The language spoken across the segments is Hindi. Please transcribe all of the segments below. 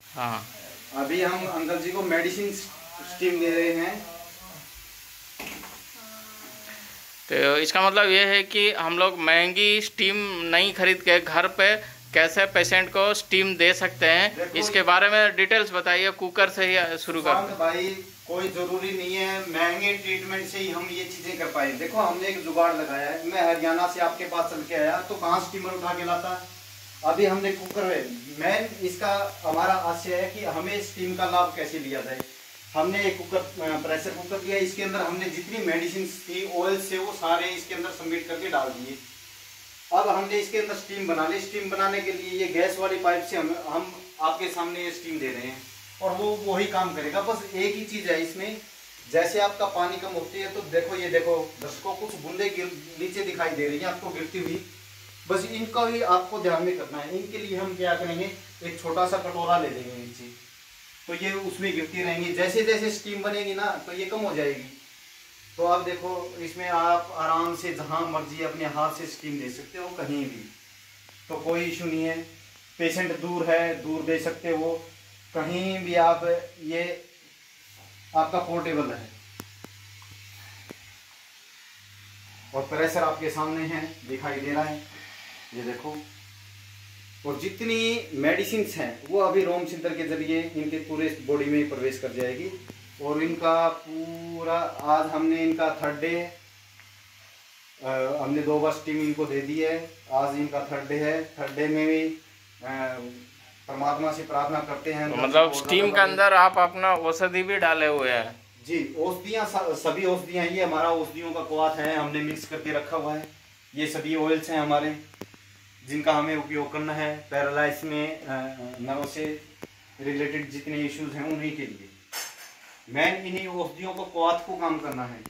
हाँ, अभी हम अंकल जी को मेडिसिन स्टीम दे रहे हैं। तो इसका मतलब ये है कि हम लोग महंगी स्टीम नहीं खरीद के घर पे कैसे पेशेंट को स्टीम दे सकते हैं, इसके बारे में डिटेल्स बताइए। कुकर से ही शुरू करते हैं। भाई कोई जरूरी नहीं है महंगे ट्रीटमेंट से ही हम ये चीजें कर पाए। देखो हमने एक जुगाड़ लगाया है। मैं हरियाणा से आपके पास चल के आया तो कहाँ स्टीमर उठा के लाता। अभी हमने कुकर में मेन इसका हमारा आशय है कि हमें स्टीम का लाभ कैसे लिया जाए। हमने एक कुकर प्रेशर कुकर लिया, इसके अंदर हमने जितनी मेडिसिन थी ऑयल से वो सारे इसके अंदर सबमिट करके डाल दिए। अब हमने इसके अंदर स्टीम बना ली। स्टीम बनाने के लिए ये गैस वाली पाइप से हम आपके सामने ये स्टीम दे रहे हैं और वो वही काम करेगा। बस एक ही चीज है इसमें, जैसे आपका पानी कम होती है तो देखो ये देखो दर्शकों कुछ बूंदे नीचे दिखाई दे रही है आपको गिरती हुई। बस इनका भी आपको ध्यान में करना है। इनके लिए हम क्या करेंगे, एक छोटा सा कटोरा ले लेंगे नीचे, तो ये उसमें गिरती रहेंगी। जैसे जैसे स्टीम बनेगी ना तो ये कम हो जाएगी। तो आप देखो इसमें आप आराम से जहां मर्जी अपने हाथ से स्टीम दे सकते हो कहीं भी, तो कोई इशू नहीं है। पेशेंट दूर है, दूर दे सकते हो कहीं भी आप। ये आपका पोर्टेबल है और प्रेशर आपके सामने है, दिखाई दे रहा है, ये देखो। और जितनी मेडिसिन हैं वो अभी रोम सिंटर के जरिए इनके पूरे बॉडी में प्रवेश कर जाएगी। और इनका पूरा आज हमने इनका 3rd डे, हमने 2 बार स्टीम इनको दे दी है। आज इनका 3rd डे है। 3rd डे में भी परमात्मा से प्रार्थना करते हैं। तो मतलब स्टीम के अंदर आप अपना औषधि भी डाले हुए हैं? जी, औषधियाँ सभी औषधियाँ, ये हमारा औषधियों का क्वाथ है, हमने मिक्स करके रखा हुआ है। ये सभी ऑयल्स हैं हमारे जिनका हमें उपयोग करना है पैरालाइज में, नर्व से रिलेटेड जितने इश्यूज हैं उन्हीं के लिए। मैन इन्हीं औषधियों को क्वाथ को काम करना है।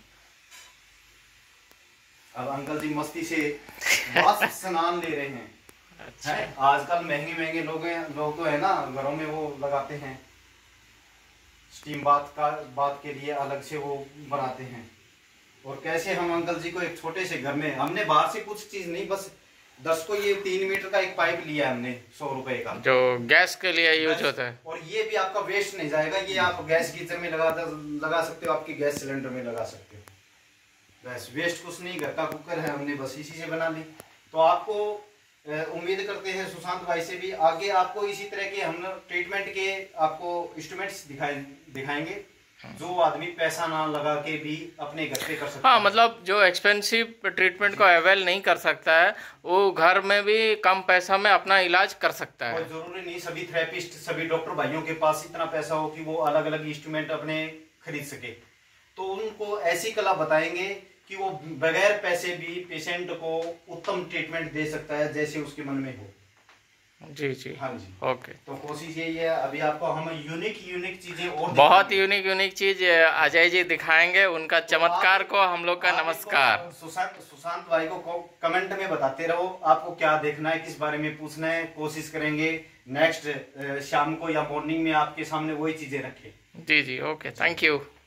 अब अंकल जी मस्ती से बात स्नान ले रहे हैं। अच्छा। आजकल महंगे महंगे लोग तो है ना घरों में वो लगाते हैं स्टीम बात के लिए अलग से वो बनाते हैं। और कैसे हम अंकल जी को एक छोटे से घर में, हमने बाहर से कुछ चीज नहीं, बस 10 को ये 3 मीटर का एक पाइप लिया है हमने 100 रुपए का, जो गैस के लिए यूज होता है। और ये भी आपका वेस्ट नहीं जाएगा। ये आप गैस गीजर में लगा सकते हो, आपके गैस सिलेंडर में लगा सकते हो। बस वेस्ट कुछ नहीं, घर का कुकर है, हमने बस इसी से बना ली। तो आपको उम्मीद करते हैं सुशांत भाई से भी आगे आपको इसी तरह के हम ट्रीटमेंट के आपको इंस्ट्रूमेंट्स दिखाएंगे जो आदमी पैसा ना लगा के भी अपने घर पे कर सकता है। हाँ, मतलब जो एक्सपेंसिव ट्रीटमेंट को अवेल नहीं कर सकता है वो घर में भी कम पैसा में अपना इलाज कर सकता है। और जरूरी नहीं सभी थेरेपिस्ट, सभी डॉक्टर भाइयों के पास इतना पैसा हो कि वो अलग अलग इंस्ट्रूमेंट अपने खरीद सके। तो उनको ऐसी कला बताएंगे कि वो बगैर पैसे भी पेशेंट को उत्तम ट्रीटमेंट दे सकता है जैसे उसके मन में हो। जी जी, हाँ जी, ओके। तो कोशिश यही है, अभी आपको हम यूनिक चीजें और बहुत यूनिक चीज अजय जी दिखाएंगे। उनका चमत्कार को हम लोग का नमस्कार। सुशांत भाई को कमेंट में बताते रहो आपको क्या देखना है, किस बारे में पूछना है। कोशिश करेंगे नेक्स्ट शाम को या मॉर्निंग में आपके सामने वही चीजें रखें। जी जी, ओके, थैंक यू।